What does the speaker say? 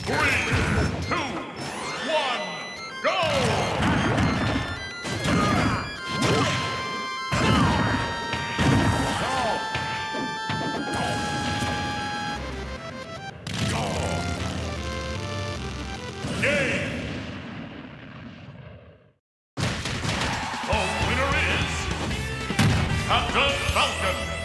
3, 2, 1, go! Game! The winner is Captain Falcon!